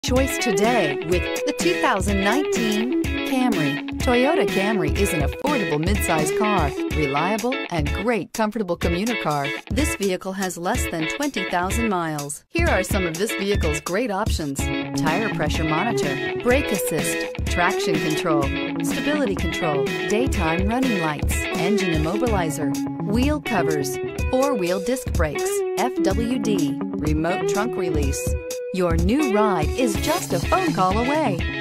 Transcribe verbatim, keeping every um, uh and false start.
Choice today with the two thousand nineteen Camry. Toyota Camry is an affordable midsize car, reliable and great comfortable commuter car. This vehicle has less than twenty thousand miles. Here are some of this vehicle's great options: tire pressure monitor, brake assist, traction control, stability control, daytime running lights, engine immobilizer, wheel covers, four-wheel disc brakes, F W D, remote trunk release. Your new ride is just a phone call away.